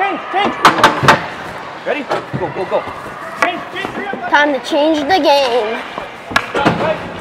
change. Ready? Go. Time to change the game.